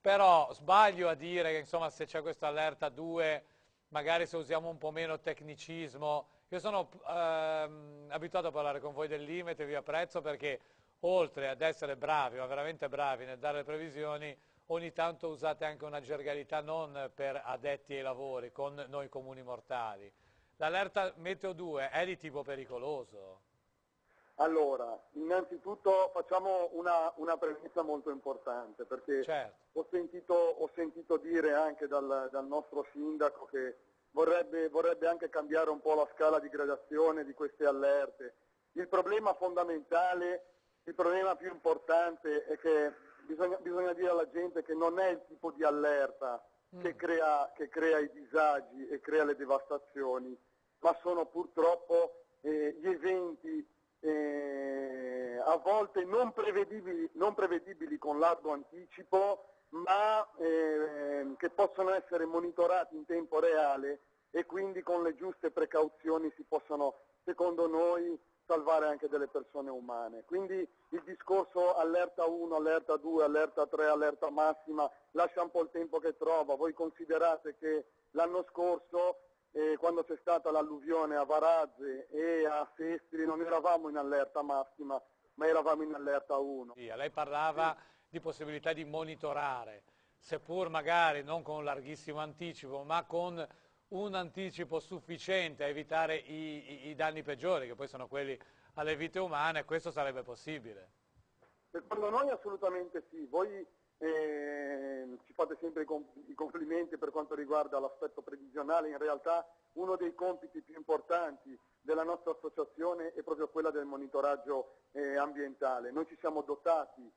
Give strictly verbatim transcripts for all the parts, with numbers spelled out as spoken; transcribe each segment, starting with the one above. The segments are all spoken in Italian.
però sbaglio a dire che insomma se c'è questa allerta due, magari se usiamo un po' meno tecnicismo. Io sono ehm, abituato a parlare con voi del limite, vi apprezzo perché oltre ad essere bravi, ma veramente bravi nel dare le previsioni, ogni tanto usate anche una gergalità non per addetti ai lavori, con noi comuni mortali. L'allerta meteo due è di tipo pericoloso? Allora, innanzitutto facciamo una, una premessa molto importante, perché Certo. ho sentito, ho sentito dire anche dal, dal nostro sindaco che vorrebbe, vorrebbe anche cambiare un po' la scala di gradazione di queste allerte. Il problema fondamentale, il problema più importante è che bisogna, bisogna dire alla gente che non è il tipo di allerta che Mm. crea, che crea i disagi e crea le devastazioni, ma sono purtroppo eh, gli eventi eh, a volte non prevedibili, non prevedibili con largo anticipo, ma eh, che possono essere monitorati in tempo reale e quindi con le giuste precauzioni si possono, secondo noi, salvare anche delle persone umane. Quindi il discorso allerta uno, allerta due, allerta tre, allerta massima lascia un po' il tempo che trova. Voi considerate che l'anno scorso eh, quando c'è stata l'alluvione a Varazze e a Sestri non eravamo in allerta massima, ma eravamo in allerta uno. Sì, lei parlava di possibilità di monitorare, seppur magari non con un larghissimo anticipo, ma con un anticipo sufficiente a evitare i, i- i danni peggiori, che poi sono quelli alle vite umane, questo sarebbe possibile. Secondo noi assolutamente sì. Voi eh, ci fate sempre i, com- i complimenti per quanto riguarda l'aspetto previsionale, in realtà uno dei compiti più importanti della nostra associazione è proprio quella del monitoraggio eh, ambientale. Noi ci siamo dotati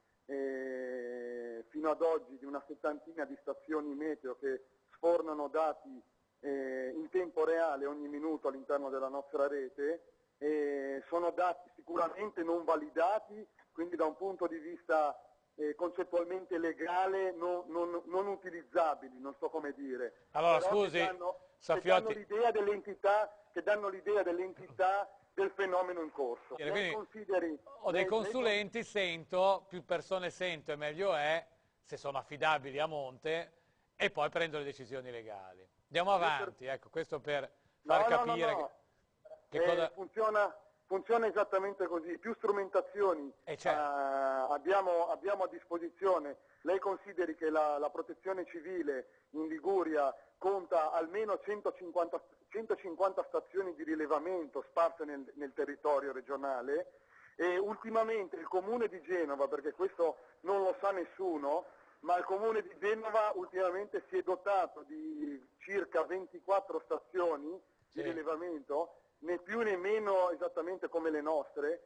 eh, fino ad oggi di una settantina di stazioni meteo che sfornano dati eh, in tempo reale ogni minuto all'interno della nostra rete. Eh, sono dati sicuramente non validati, quindi da un punto di vista eh, concettualmente legale non, non- non utilizzabili, non so come dire, Allora, però che scusi, danno, che danno Safiotti, l'idea dell'entità, che danno l'idea dell'entità del fenomeno in corso. Lei quindi consideri, ho dei lei- lei con- consulenti, sento, più persone sento e meglio è, se sono affidabili a monte, e poi prendo le decisioni legali. Andiamo le per- avanti, ecco, questo per far No, no, no, capire che, no. che Eh, cosa... funziona, funziona esattamente così. Più strumentazioni E eh, certo, abbiamo, abbiamo a disposizione. Lei consideri che la, la protezione civile in Liguria conta almeno centocinquanta, centocinquanta stazioni di rilevamento sparse nel, nel territorio regionale e ultimamente il comune di Genova, perché questo non lo sa nessuno, ma il comune di Genova ultimamente si è dotato di circa ventiquattro stazioni di sì. rilevamento, né più né meno esattamente come le nostre,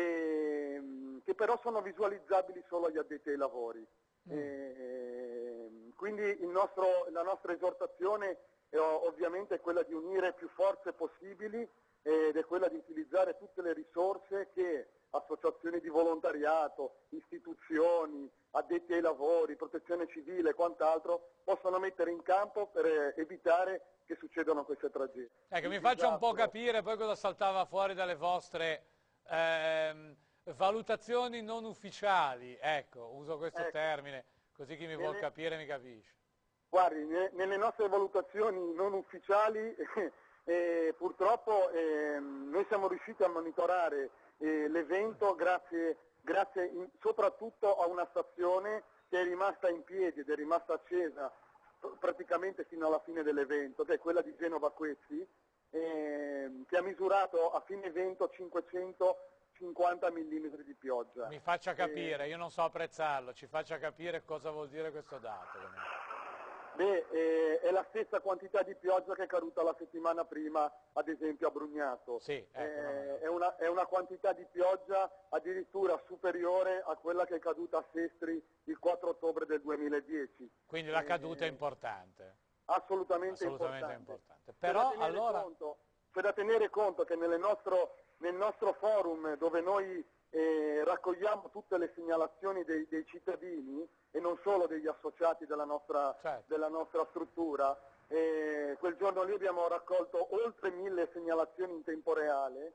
e, mh, che però sono visualizzabili solo agli addetti ai lavori. Mm. E, quindi il nostro- la nostra esortazione è o- ovviamente quella di unire più forze possibili ed è quella di utilizzare tutte le risorse che associazioni di volontariato, istituzioni, addetti ai lavori, protezione civile e quant'altro possono mettere in campo per eh, evitare che succedano queste tragedie. Ecco, Il mi faccia un po' disastro, capire poi cosa saltava fuori dalle vostre ehm, valutazioni non ufficiali, ecco, uso questo ecco, termine, così chi mi vuol nelle, capire mi capisce. guardi, ne- nelle nostre valutazioni non ufficiali eh, purtroppo ehm, noi siamo riusciti a monitorare eh, l'evento grazie, grazie in- soprattutto a una stazione che è rimasta in piedi ed è rimasta accesa pr- praticamente fino alla fine dell'evento, che è quella di Genova Quezzi, ehm, che ha misurato a fine evento cinquecentocinquanta millimetri di pioggia. Mi faccia Eh, capire, io non so apprezzarlo, ci faccia capire cosa vuol dire questo dato. Beh, eh, è la stessa quantità di pioggia che è caduta la settimana prima, ad esempio a Brugnato. Sì, ecco, no, Eh, no. è, una, è una quantità di pioggia addirittura superiore a quella che è caduta a Sestri il quattro ottobre del duemiladieci. Quindi la caduta è Eh, importante, assolutamente assolutamente importante. importante. C'è da Però tenere allora, conto, c'è da tenere conto che nelle nostro- nel nostro forum dove noi eh, raccogliamo tutte le segnalazioni dei, dei cittadini e non solo degli associati della nostra, certo, della nostra struttura, eh, quel giorno lì abbiamo raccolto oltre mille segnalazioni in tempo reale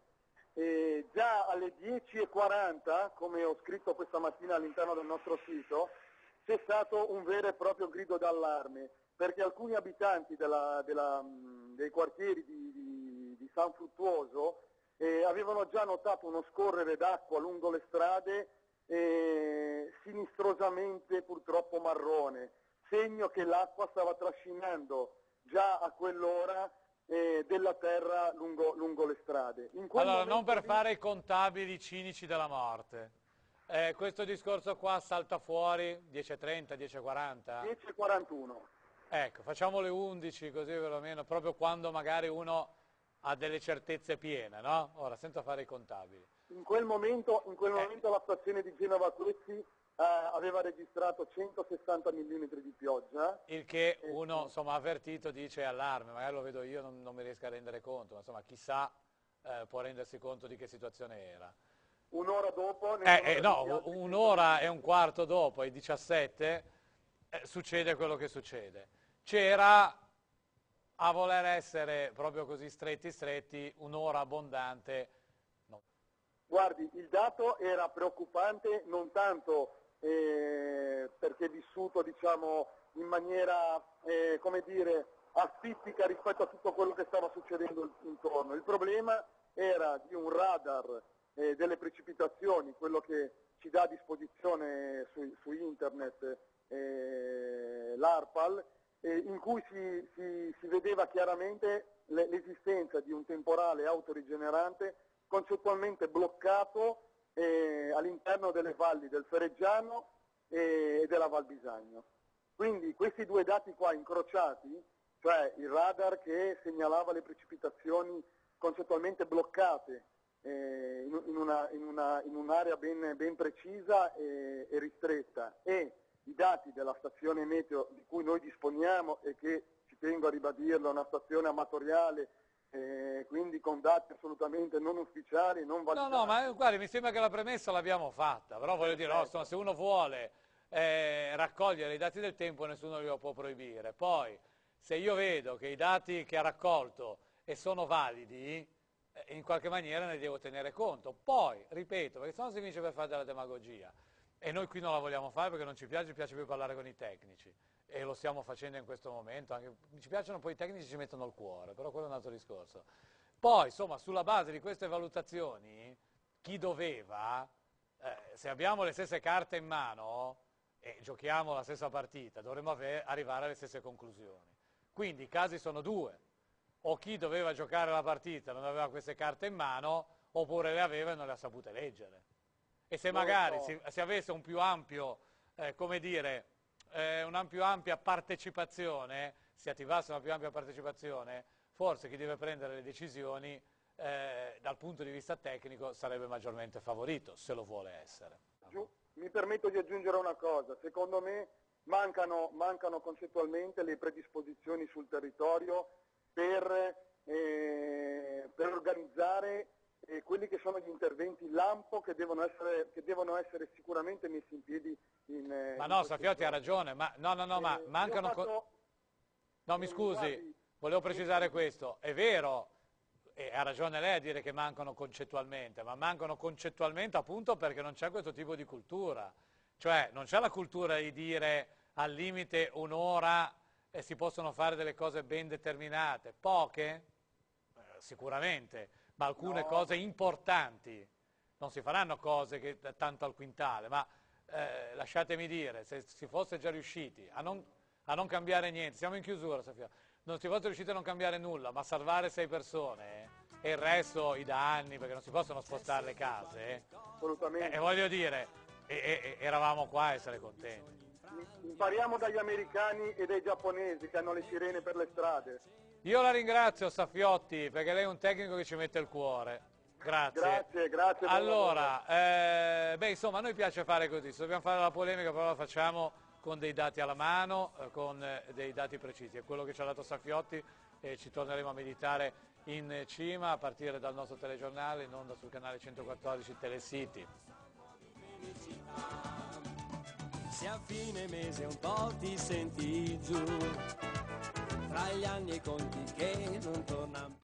e già alle dieci e quaranta, come ho scritto questa mattina all'interno del nostro sito, c'è stato un vero e proprio grido d'allarme, perché alcuni abitanti della, della, dei quartieri di, di, di San Fruttuoso eh, avevano già notato uno scorrere d'acqua lungo le strade eh, sinistrosamente purtroppo marrone, segno che l'acqua stava trascinando già a quell'ora eh, della terra lungo, lungo le strade. In quel Allora, non per lì... fare i contabili cinici della morte, eh, questo discorso qua salta fuori dieci e trenta, dieci e quaranta? dieci e quarantuno. Ecco, facciamo le undici così perlomeno, proprio quando magari uno ha delle certezze piene, no? Ora, senza fare i contabili. In quel momento, in quel Eh. momento la stazione di Genova Quessi eh, aveva registrato centosessanta millimetri di pioggia. Il che uno, insomma, avvertito dice allarme, magari lo vedo io, non, non mi riesco a rendere conto, ma insomma, chissà eh, può rendersi conto di che situazione era. Un'ora dopo... ne Eh, sono eh, no, registrati un'ora e un quarto dopo, ai diciassette, eh, succede quello che succede. C'era, a voler essere proprio così stretti stretti, un'ora abbondante. No. Guardi, il dato era preoccupante non tanto eh, perché vissuto diciamo, in maniera, eh, come dire, asfittica rispetto a tutto quello che stava succedendo intorno. Il problema era di un radar eh, delle precipitazioni, quello che ci dà a disposizione su, su internet eh, l'ARPAL, eh, in cui si, si, si vedeva chiaramente l'esistenza di un temporale autorigenerante concettualmente bloccato eh, all'interno delle valli del Fereggiano e della Val Bisagno. Quindi questi due dati qua incrociati, cioè il radar che segnalava le precipitazioni concettualmente bloccate eh, in, in, una, in, una, in un'area ben, ben precisa e, e ristretta, e i dati della stazione meteo di cui noi disponiamo e che, ci tengo a ribadirlo, è una stazione amatoriale, Eh, quindi con dati assolutamente non ufficiali, non validati. No, no, ma guardi, mi sembra che la premessa l'abbiamo fatta, però voglio dire, no, insomma, se uno vuole eh, raccogliere i dati del tempo nessuno glielo può proibire. Poi, se io vedo che i dati che ha raccolto e sono validi, eh, in qualche maniera ne devo tenere conto. Poi, ripeto, perché sennò si finisce per fare della demagogia, e noi qui non la vogliamo fare perché non ci piace, ci piace più parlare con i tecnici. E lo stiamo facendo in questo momento, anche, ci piacciono poi i tecnici, ci mettono il cuore, però quello è un altro discorso. Poi, insomma, sulla base di queste valutazioni, chi doveva, eh, se abbiamo le stesse carte in mano e giochiamo la stessa partita, dovremmo ave- arrivare alle stesse conclusioni. Quindi i casi sono due, o chi doveva giocare la partita non aveva queste carte in mano, oppure le aveva e non le ha sapute leggere. E se Non lo magari so. si, si avesse un più ampio, eh, come dire, eh, una più ampia partecipazione, si attivasse una più ampia partecipazione, forse chi deve prendere le decisioni eh, dal punto di vista tecnico sarebbe maggiormente favorito, se lo vuole essere. Giù, mi permetto di aggiungere una cosa, secondo me mancano, mancano concettualmente le predisposizioni sul territorio per, eh, per organizzare eh, quelli che sono gli interventi lampo che devono essere, che devono essere sicuramente messi in piedi in eh, Ma in no, Safiotti ha giorni. ragione, ma no, no, no, ma Eh, mancano... io ho co- fatto- No, mi eh, scusi, guardi, volevo precisare questo, è vero, e ha ragione lei a dire che mancano concettualmente, ma mancano concettualmente appunto perché non c'è questo tipo di cultura, cioè non c'è la cultura di dire al limite un'ora e si possono fare delle cose ben determinate, poche? Eh, sicuramente, ma alcune No. cose importanti, non si faranno cose che tanto al quintale, ma eh, lasciatemi dire, se si fosse già riusciti a non, a non cambiare niente, siamo in chiusura, Sofia, non si fosse riusciti a non cambiare nulla, ma salvare sei persone eh, e il resto i danni, perché non si possono spostare le case, eh, assolutamente. e voglio dire, e, e- e eravamo qua a essere contenti. Impariamo dagli americani e dai giapponesi che hanno le sirene per le strade. Io la ringrazio Safiotti, perché lei è un tecnico che ci mette il cuore. Grazie. Grazie, grazie. buon Allora, eh, beh, insomma, a noi piace fare così, se dobbiamo fare la polemica però la facciamo con dei dati alla mano, eh, con eh, dei dati precisi. È quello che ci ha dato Safiotti e ci torneremo a meditare in cima a partire dal nostro telegiornale, in onda sul canale centoquattordici Telesiti. Se a fine mese un po' ti senti giù, tra gli anni e i conti che non tornano